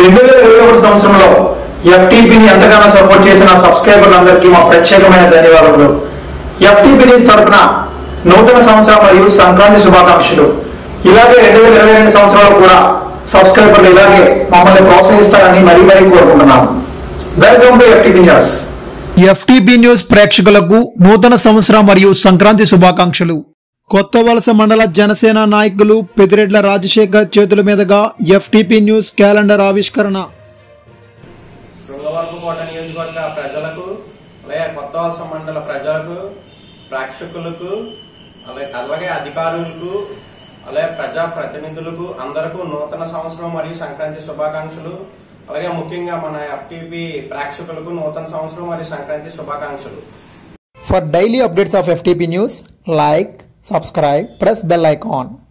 2021 సంవత్సరంలో ఎఫ్టీపీని ఎంతగానో సపోర్ట్ చేసిన సబ్స్క్రైబర్లందరికీ మా ప్రత్యేకమైన ధన్యవాదాలు. ఎఫ్టీపీ న్యూస్ తరపున నూతన సంవత్సరం మరియు సంక్రాంతి శుభాకాంక్షలు. ఇలాగే 2022 సంవత్సరంలో కూడా సబ్స్క్రైబర్లు ఇలాగే మమ్మల్ని ప్రోత్సహిస్తారని మరీ కోరుకుంటున్నాము. Welcome to FTP news. FTP news ప్రేక్షకులకు నూతన సంవత్సరం మరియు సంక్రాంతి శుభాకాంక్షలు. కొత్త వలస మండల జనసేన నాయకులు పెద్దిరెడ్ల రాజశేఖర్ చేతుల మీదుగా ఎఫ్టీపీ న్యూస్ క్యాలెండర్ ఆవిష్కరణ. శృంగవరపుకోట నియోజకవర్గ ప్రజలకు, అలాగే కొత్త వలస మండల ప్రజలకు, ప్రేక్షకులకు, అలాగే అధికారులకు, అలాగే ప్రజా ప్రతినిధులకు అందరికీ నూతన సంవత్సరం మరియు సంక్రాంతి శుభాకాంక్షలు. అలాగే ముఖ్యంగా మన ఎఫ్టీపీ ప్రేక్షకులకు నూతన సంవత్సరం మరియు సంక్రాంతి శుభాకాంక్షలు. For daily updates of FTP news, like, subscribe, press bell icon.